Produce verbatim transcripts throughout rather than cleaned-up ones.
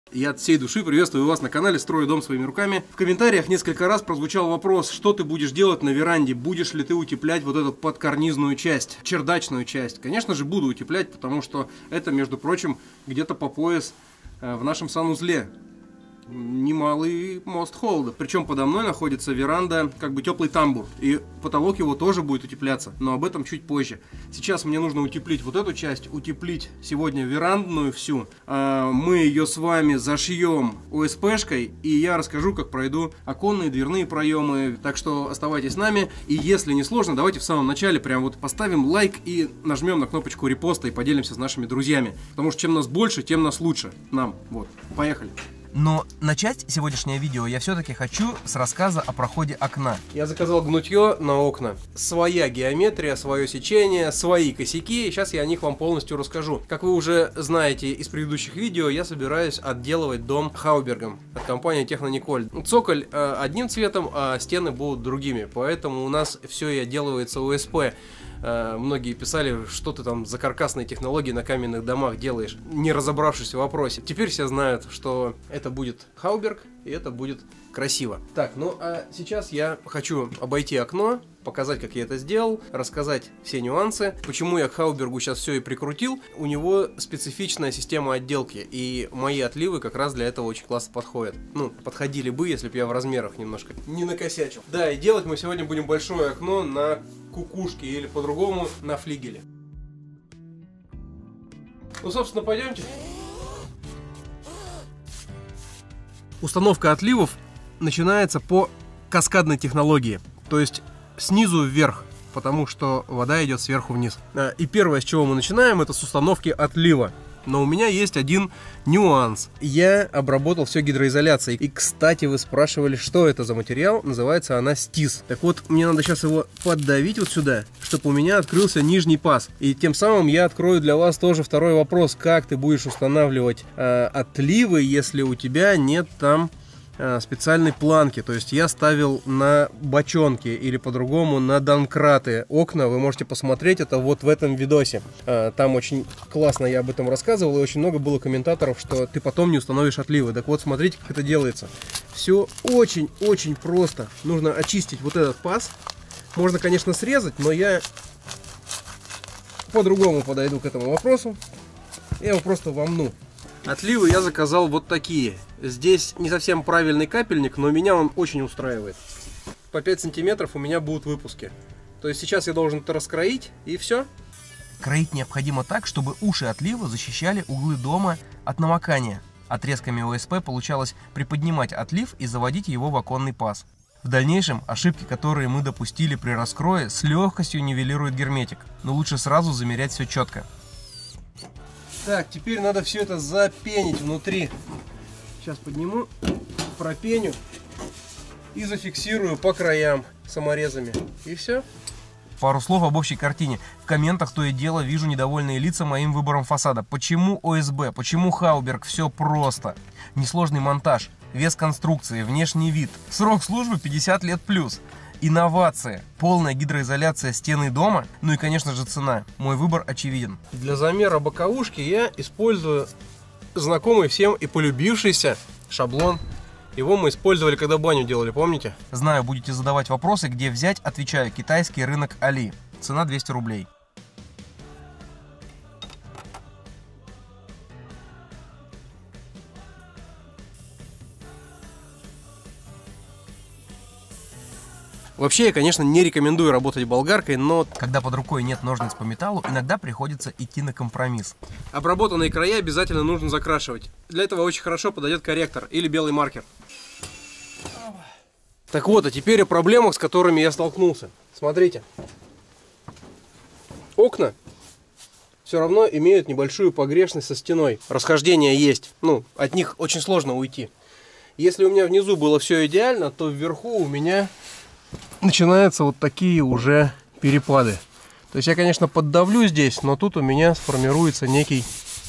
Я от всей души приветствую вас на канале «Строю дом своими руками». В комментариях несколько раз прозвучал вопрос, что ты будешь делать на веранде, будешь ли ты утеплять вот эту подкарнизную часть, чердачную часть. Конечно же буду утеплять, потому что это, между прочим, где-то по пояс э, в нашем санузле. Немалый мост холода. Причем подо мной находится веранда, как бы теплый тамбур. И потолок его тоже будет утепляться, но об этом чуть позже. Сейчас мне нужно утеплить вот эту часть, утеплить сегодня верандную всю. Мы ее с вами зашьем о эс пэ-шкой, и я расскажу, как пройду оконные, дверные проемы. Так что оставайтесь с нами. И если не сложно, давайте в самом начале прям вот поставим лайк и нажмем на кнопочку репоста и поделимся с нашими друзьями. Потому что чем нас больше, тем нас лучше. Нам. Вот. Поехали. Но начать сегодняшнее видео я все-таки хочу с рассказа о проходе окна. Я заказал гнутье на окна. Своя геометрия, свое сечение, свои косяки. Сейчас я о них вам полностью расскажу. Как вы уже знаете из предыдущих видео, я собираюсь отделывать дом Хаубергом от компании Технониколь. Цоколь э, одним цветом, а стены будут другими. Поэтому у нас все и отделывается о эс пэ. Многие писали, что ты там за каркасные технологии на каменных домах делаешь, не разобравшись в вопросе. Теперь все знают, что это будет Хауберг, и это будет красиво. Так, ну а сейчас я хочу обойти окно, показать, как я это сделал, рассказать все нюансы, почему я к Хаубергу сейчас все и прикрутил. У него специфичная система отделки, и мои отливы как раз для этого очень классно подходят. Ну, подходили бы, если бы я в размерах немножко не накосячил. Да, и делать мы сегодня будем большое окно на кукушке, или по-другому на флигеле. Ну, собственно, пойдемте. Установка отливов начинается по каскадной технологии, то есть снизу вверх, потому что вода идет сверху вниз. И первое, с чего мы начинаем, это с установки отлива. Но у меня есть один нюанс. Я обработал все гидроизоляцией. И, кстати, вы спрашивали, что это за материал. Называется она стис. Так вот, мне надо сейчас его поддавить вот сюда, чтобы у меня открылся нижний паз. И тем самым я открою для вас тоже второй вопрос. Как ты будешь устанавливать э, отливы, если у тебя нет там специальной планки. То есть я ставил на бочонки или по-другому на донкраты окна. Вы можете посмотреть это вот в этом видосе. Там очень классно я об этом рассказывал, и очень много было комментаторов, что ты потом не установишь отливы. Так вот, смотрите, как это делается. Все очень-очень просто. Нужно очистить вот этот паз. Можно, конечно, срезать, но я по-другому подойду к этому вопросу. Я его просто вомну. Отливы я заказал вот такие. Здесь не совсем правильный капельник, но меня он очень устраивает. По пять сантиметров у меня будут выпуски. То есть сейчас я должен это раскроить, и все. Кроить необходимо так, чтобы уши отлива защищали углы дома от намокания. Отрезками о эс пэ получалось приподнимать отлив и заводить его в оконный паз. В дальнейшем ошибки, которые мы допустили при раскрое, с легкостью нивелирует герметик. Но лучше сразу замерять все четко. Так, теперь надо все это запенить внутри. Сейчас подниму, пропеню и зафиксирую по краям саморезами. И все. Пару слов об общей картине. В комментах то и дело вижу недовольные лица моим выбором фасада. Почему о эс бэ? Почему Хауберг? Все просто. Несложный монтаж, вес конструкции, внешний вид. Срок службы пятьдесят лет плюс. Инновация, полная гидроизоляция стены дома, ну и, конечно же, цена. Мой выбор очевиден. Для замера боковушки я использую знакомый всем и полюбившийся шаблон. Его мы использовали, когда баню делали, помните? Знаю, будете задавать вопросы, где взять, отвечаю, китайский рынок Али. Цена двести рублей. Вообще, я, конечно, не рекомендую работать болгаркой, но когда под рукой нет ножниц по металлу, иногда приходится идти на компромисс. Обработанные края обязательно нужно закрашивать. Для этого очень хорошо подойдет корректор или белый маркер. Так вот, а теперь о проблемах, с которыми я столкнулся. Смотрите. Окна все равно имеют небольшую погрешность со стеной. Расхождение есть. Ну, от них очень сложно уйти. Если у меня внизу было все идеально, то вверху у меня начинаются вот такие уже перепады. То есть я, конечно, поддавлю здесь, но тут у меня сформируется некий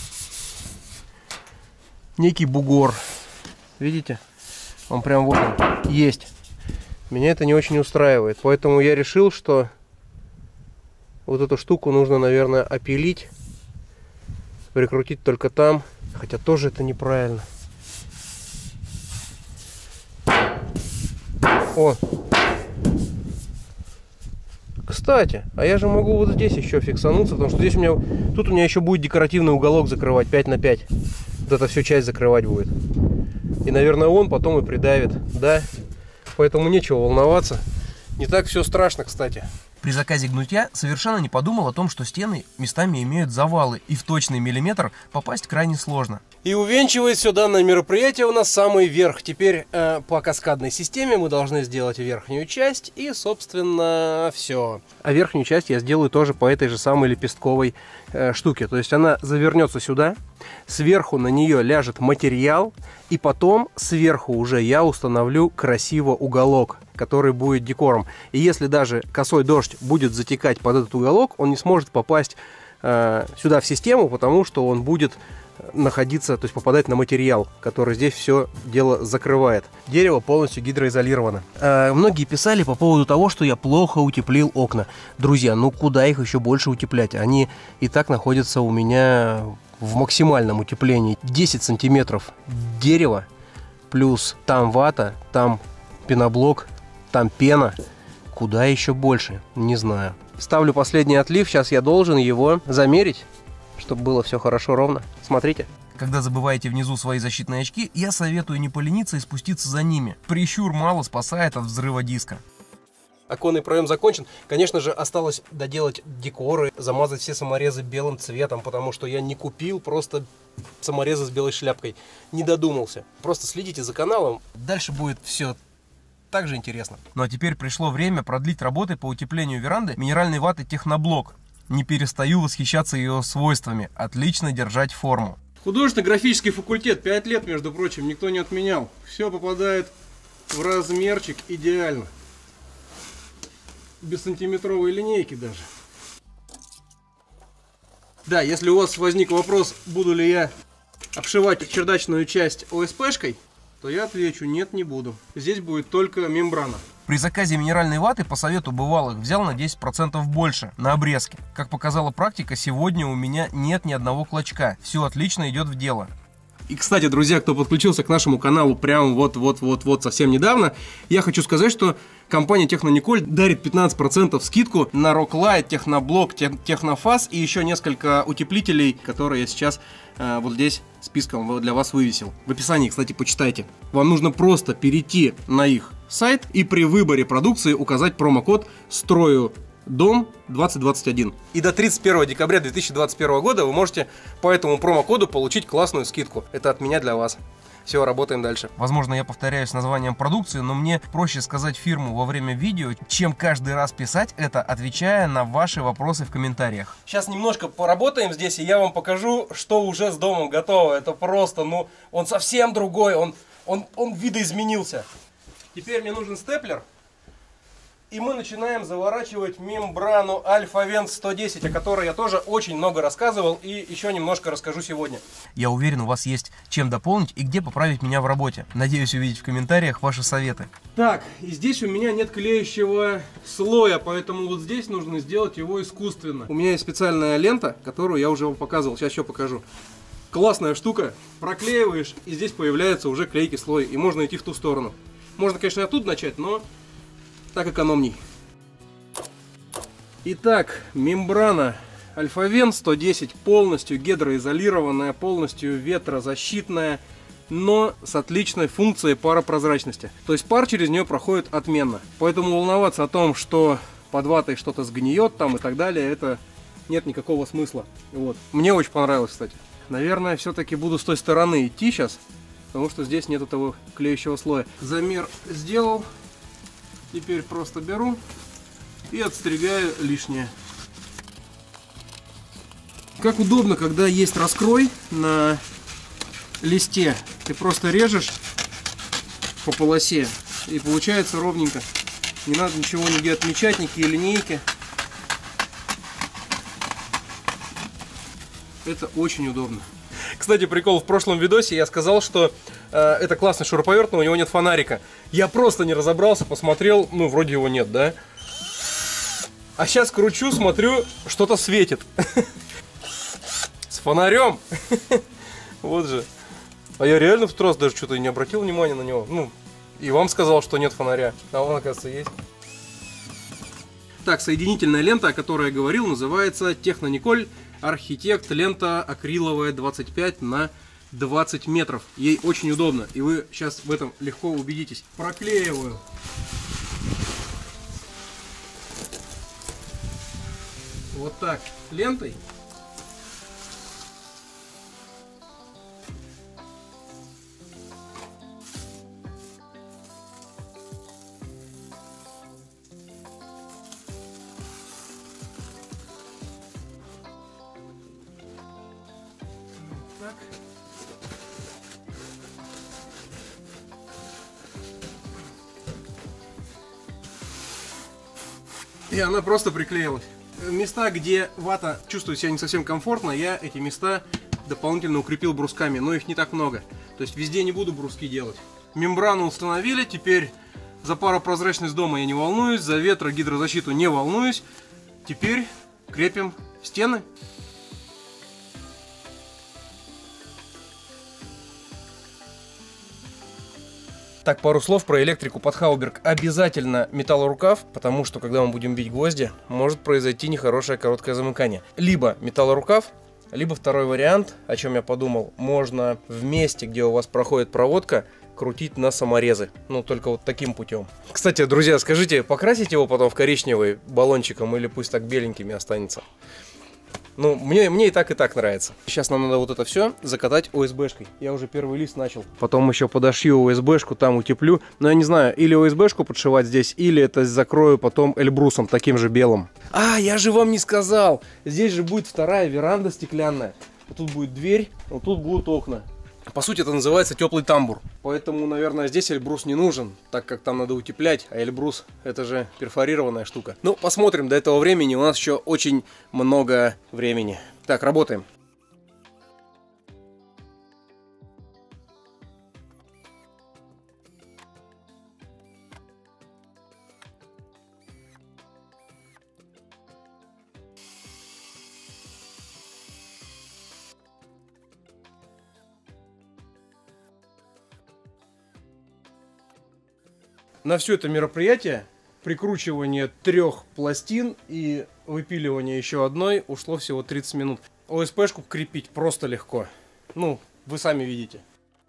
некий бугор. Видите? Он прям вот он есть. Меня это не очень устраивает. Поэтому я решил, что вот эту штуку нужно, наверное, опилить, прикрутить только там. Хотя тоже это неправильно. О! Кстати, а я же могу вот здесь еще фиксануться, потому что здесь у меня, тут у меня еще будет декоративный уголок закрывать, пять на пять. Вот эта всю часть закрывать будет. И, наверное, он потом и придавит, да? Поэтому нечего волноваться. Не так все страшно, кстати. При заказе гнутья совершенно не подумал о том, что стены местами имеют завалы, и в точный миллиметр попасть крайне сложно. И увенчивает все данное мероприятие у нас самый верх. Теперь э, по каскадной системе мы должны сделать верхнюю часть и, собственно, все. А верхнюю часть я сделаю тоже по этой же самой лепестковой э, штуке. То есть она завернется сюда, сверху на нее ляжет материал, и потом сверху уже я установлю красиво уголок, который будет декором. И если даже косой дождь будет затекать под этот уголок, он не сможет попасть э, сюда в систему, потому что он будет находиться, то есть попадать на материал, который здесь все дело закрывает. Дерево полностью гидроизолировано. Э, многие писали по поводу того, что я плохо утеплил окна. Друзья, ну куда их еще больше утеплять? Они и так находятся у меня в максимальном утеплении. десять сантиметров дерева, плюс там вата, там пеноблок, там пена. Куда еще больше? Не знаю. Ставлю последний отлив. Сейчас я должен его замерить, чтобы было все хорошо ровно. Смотрите. Когда забываете внизу свои защитные очки, я советую не полениться и спуститься за ними. Прищур мало спасает от взрыва диска. Оконный проем закончен. Конечно же, осталось доделать декоры, замазать все саморезы белым цветом, потому что я не купил просто саморезы с белой шляпкой. Не додумался. Просто следите за каналом. Дальше будет все так же интересно. Ну а теперь пришло время продлить работы по утеплению веранды минеральной ваты Техноблок. Не перестаю восхищаться ее свойствами. Отлично держать форму. Художественно-графический факультет. пять лет, между прочим, никто не отменял. Все попадает в размерчик идеально. Без сантиметровой линейки даже. Да, если у вас возник вопрос, буду ли я обшивать чердачную часть о эс пэ-шкой, то я отвечу: нет, не буду. Здесь будет только мембрана. При заказе минеральной ваты по совету бывалых взял на десять процентов больше на обрезке. Как показала практика, сегодня у меня нет ни одного клочка. Все отлично идет в дело. И, кстати, друзья, кто подключился к нашему каналу прямо вот-вот-вот-вот совсем недавно, я хочу сказать, что компания Технониколь дарит пятнадцать процентов скидку на Rocklite, Техноблок, Технофас и еще несколько утеплителей, которые я сейчас э, вот здесь списком для вас вывесил. В описании, кстати, почитайте. Вам нужно просто перейти на их сайт и при выборе продукции указать промокод «Строю Дом двадцать двадцать один». И до тридцать первого декабря две тысячи двадцать первого года вы можете по этому промокоду получить классную скидку. Это от меня для вас. Все, работаем дальше. Возможно, я повторяюсь названием продукции, но мне проще сказать фирму во время видео, чем каждый раз писать это, отвечая на ваши вопросы в комментариях. Сейчас немножко поработаем здесь, и я вам покажу, что уже с домом готово. Это просто, ну, он совсем другой, он, он, он видоизменился. Теперь мне нужен степлер. И мы начинаем заворачивать мембрану Альфа-Вент сто десять, о которой я тоже очень много рассказывал и еще немножко расскажу сегодня. Я уверен, у вас есть чем дополнить и где поправить меня в работе. Надеюсь увидеть в комментариях ваши советы. Так, и здесь у меня нет клеящего слоя, поэтому вот здесь нужно сделать его искусственно. У меня есть специальная лента, которую я уже вам показывал, сейчас еще покажу. Классная штука, проклеиваешь, и здесь появляется уже клейкий слой, и можно идти в ту сторону. Можно, конечно, оттуда начать, но так экономней. Итак, мембрана Альфа-Вент сто десять полностью гидроизолированная, полностью ветрозащитная, но с отличной функцией паропрозрачности. То есть пар через нее проходит отменно. Поэтому волноваться о том, что под ватой что-то сгниет там и так далее, это нет никакого смысла. Вот. Мне очень понравилось, кстати. Наверное, все-таки буду с той стороны идти сейчас, потому что здесь нету того клеящего слоя. Замер сделал. Теперь просто беру и отстригаю лишнее. Как удобно, когда есть раскрой на листе. Ты просто режешь по полосе и получается ровненько. Не надо ничего нигде отмечать, никакие линейки. Это очень удобно. Кстати, прикол, в прошлом видосе я сказал, что э, это классный шуруповерт, но у него нет фонарика. Я просто не разобрался, посмотрел, ну, вроде его нет, да? А сейчас кручу, смотрю, что-то светит. С фонарем. Вот же. А я реально в тот раз даже что-то не обратил внимания на него. Ну, И вам сказал, что нет фонаря, а он, оказывается, есть. Так, соединительная лента, о которой я говорил, называется Технониколь Архитект. Лента акриловая двадцать пять на двадцать метров. Ей очень удобно, и вы сейчас в этом легко убедитесь. Проклеиваю. Вот так, лентой. Так. И она просто приклеилась. Места, где вата чувствует себя не совсем комфортно, я эти места дополнительно укрепил брусками, но их не так много. То есть везде не буду бруски делать. Мембрану установили, теперь за паропрозрачность дома я не волнуюсь, за ветро, гидрозащиту не волнуюсь. Теперь крепим стены. Так, пару слов про электрику под Хауберг. Обязательно металлорукав, потому что, когда мы будем бить гвозди, может произойти нехорошее короткое замыкание. Либо металлорукав, либо второй вариант, о чем я подумал, можно в месте, где у вас проходит проводка, крутить на саморезы. Ну, только вот таким путем. Кстати, друзья, скажите, покрасить его потом в коричневый баллончиком или пусть так беленькими останется? Ну, мне, мне и так, и так нравится. Сейчас нам надо вот это все закатать о эс бэ-шкой. Я уже первый лист начал. Потом еще подошью о эс бэ-шку, там утеплю. Но я не знаю, или о эс бэ-шку подшивать здесь, или это закрою потом эльбрусом, таким же белым. А, я же вам не сказал! Здесь же будет вторая веранда стеклянная. Вот тут будет дверь, вот тут будут окна. По сути, это называется теплый тамбур. Поэтому, наверное, здесь эльбрус не нужен, так как там надо утеплять, а эльбрус это же перфорированная штука. Ну, посмотрим, до этого времени у нас еще очень много времени. Так, работаем. На все это мероприятие, прикручивание трех пластин и выпиливание еще одной, ушло всего тридцать минут. о эс пэ-шку крепить просто легко. Ну, вы сами видите.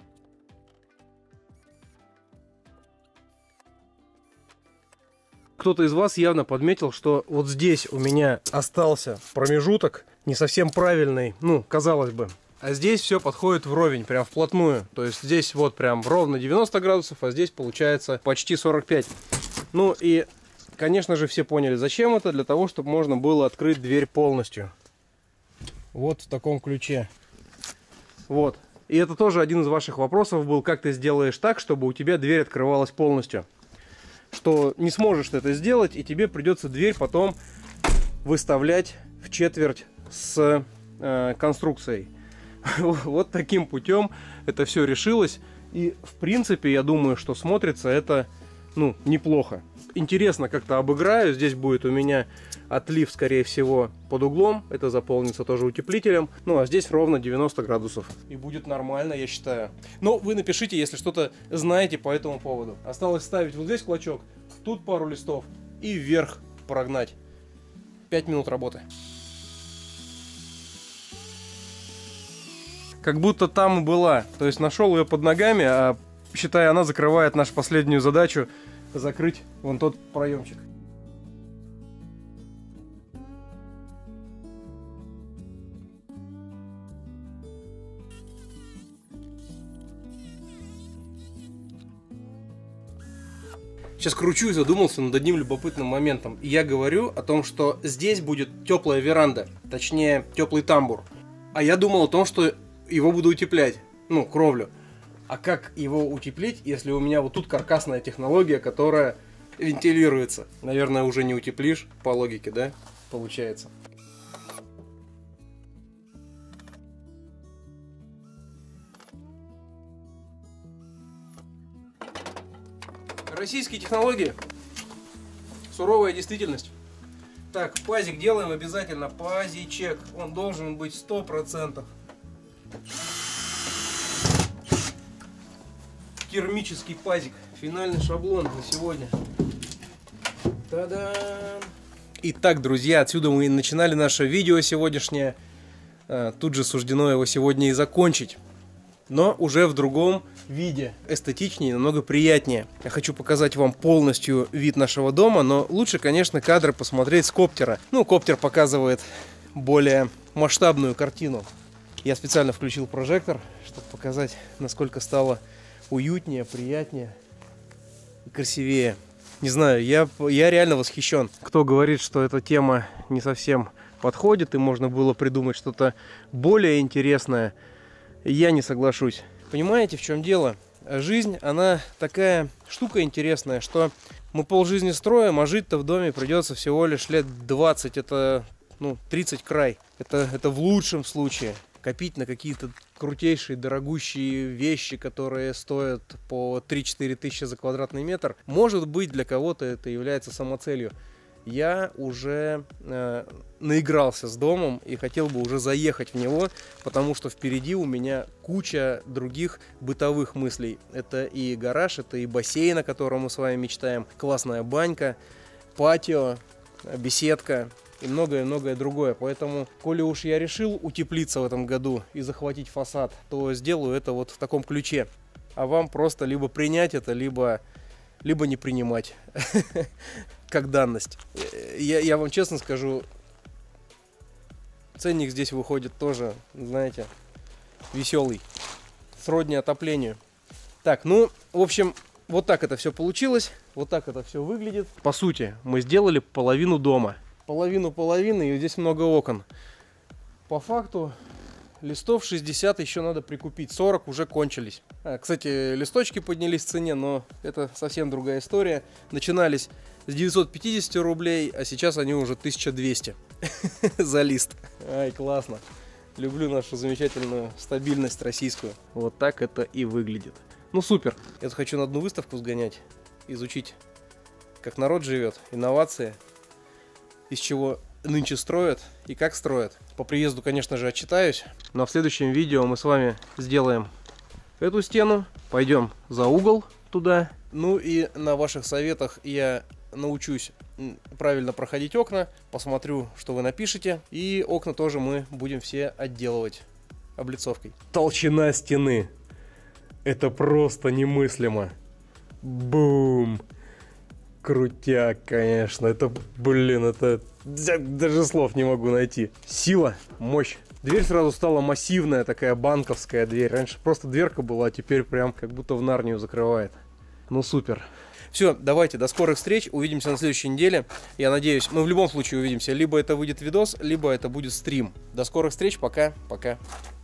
Кто-то из вас явно подметил, что вот здесь у меня остался промежуток не совсем правильный, ну, казалось бы. А здесь все подходит вровень, прям вплотную. То есть здесь вот прям ровно девяносто градусов, а здесь получается почти сорок пять. Ну и, конечно же, все поняли, зачем это. Для того, чтобы можно было открыть дверь полностью. Вот в таком ключе. Вот. И это тоже один из ваших вопросов был, как ты сделаешь так, чтобы у тебя дверь открывалась полностью. Что не сможешь ты это сделать, и тебе придется дверь потом выставлять в четверть с э, конструкцией. Вот таким путем это все решилось. И в принципе, я думаю, что смотрится это, ну, неплохо. Интересно как-то обыграю. Здесь будет у меня отлив, скорее всего, под углом. Это заполнится тоже утеплителем. Ну, а здесь ровно девяносто градусов. И будет нормально, я считаю. Но вы напишите, если что-то знаете по этому поводу. Осталось ставить вот здесь клочок, тут пару листов и вверх прогнать. пять минут работы. Как будто там и была. То есть нашел ее под ногами, а считай, она закрывает нашу последнюю задачу закрыть вон тот проемчик. Сейчас кручу и задумался над одним любопытным моментом. И я говорю о том, что здесь будет теплая веранда, точнее теплый тамбур. А я думал о том, что его буду утеплять, ну, кровлю. А как его утеплить, если у меня вот тут каркасная технология, которая вентилируется? Наверное, уже не утеплишь, по логике, да? Получается. Российские технологии. Суровая действительность. Так, пазик делаем обязательно. Пазичек. Он должен быть сто процентов. Керамический пазик. Финальный шаблон на сегодня. Та-дам! Итак, друзья, отсюда мы начинали наше видео сегодняшнее. Тут же суждено его сегодня и закончить. Но уже в другом виде. Эстетичнее, намного приятнее. Я хочу показать вам полностью вид нашего дома, но лучше, конечно, кадры посмотреть с коптера. Ну, коптер показывает более масштабную картину. Я специально включил прожектор, чтобы показать, насколько стало уютнее, приятнее и красивее. Не знаю, я, я реально восхищен. Кто говорит, что эта тема не совсем подходит и можно было придумать что-то более интересное, я не соглашусь. Понимаете, в чем дело? Жизнь, она такая штука интересная, что мы полжизни строим, а жить-то в доме придется всего лишь лет двадцать, это, ну, тридцать край. Это, это в лучшем случае. Копить на какие-то крутейшие, дорогущие вещи, которые стоят по три-четыре тысячи за квадратный метр. Может быть, для кого-то это является самоцелью. Я уже э, наигрался с домом и хотел бы уже заехать в него, потому что впереди у меня куча других бытовых мыслей. Это и гараж, это и бассейн, о котором мы с вами мечтаем, классная банька, патио, беседка и многое-многое другое. Поэтому, коли уж я решил утеплиться в этом году и захватить фасад, то сделаю это вот в таком ключе. А вам просто либо принять это, либо, либо не принимать как данность. Я, я вам честно скажу, ценник здесь выходит тоже, знаете, веселый, сродни отоплению. Так, ну, в общем, вот так это все получилось, вот так это все выглядит. По сути, мы сделали половину дома. Половину половины, и здесь много окон. По факту листов шестьдесят еще надо прикупить, сорок уже кончились. А, кстати, листочки поднялись в цене, но это совсем другая история. Начинались с девятисот пятидесяти рублей, а сейчас они уже тысяча двести за лист. Ай, классно. Люблю нашу замечательную стабильность российскую. Вот так это и выглядит. Ну супер. Я хочу на одну выставку сгонять, изучить, как народ живет, инновации, из чего нынче строят и как строят. По приезду, конечно же, отчитаюсь. Но в следующем видео мы с вами сделаем эту стену, пойдем за угол туда. Ну и на ваших советах я научусь правильно проходить окна, посмотрю, что вы напишете. И окна тоже мы будем все отделывать облицовкой. Толщина стены. Это просто немыслимо. Бум! Крутяк, конечно. Это, блин, это... даже слов не могу найти. Сила, мощь. Дверь сразу стала массивная, такая банковская дверь. Раньше просто дверка была, а теперь прям как будто в Нарнию закрывает. Ну супер. Все, давайте, до скорых встреч. Увидимся на следующей неделе. Я надеюсь, мы в любом случае увидимся. Либо это выйдет видос, либо это будет стрим. До скорых встреч. Пока. Пока.